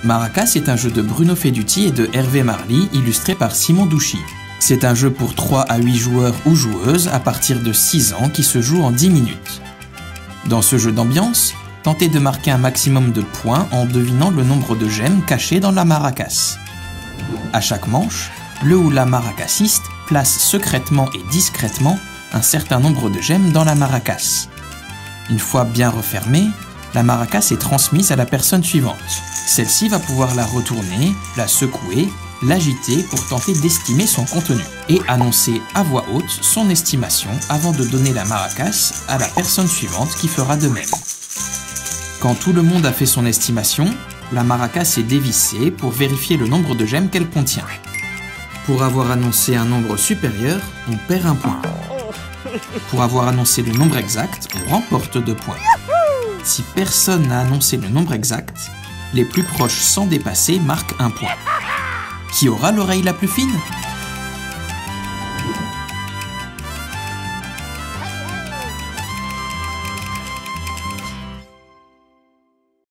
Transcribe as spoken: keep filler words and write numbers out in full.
Maracas est un jeu de Bruno Feduti et de Hervé Marly, illustré par Simon Douchy. C'est un jeu pour trois à huit joueurs ou joueuses à partir de six ans qui se joue en dix minutes. Dans ce jeu d'ambiance, tentez de marquer un maximum de points en devinant le nombre de gemmes cachées dans la maracas. À chaque manche, le ou la maracasiste place secrètement et discrètement un certain nombre de gemmes dans la maracas. Une fois bien refermée, la maracas est transmise à la personne suivante. Celle-ci va pouvoir la retourner, la secouer, l'agiter pour tenter d'estimer son contenu et annoncer à voix haute son estimation avant de donner la maracas à la personne suivante qui fera de même. Quand tout le monde a fait son estimation, la maracas est dévissée pour vérifier le nombre de gemmes qu'elle contient. Pour avoir annoncé un nombre supérieur, on perd un point. Pour avoir annoncé le nombre exact, on remporte deux points. Si personne n'a annoncé le nombre exact, les plus proches sans dépasser marquent un point. Qui aura l'oreille la plus fine ?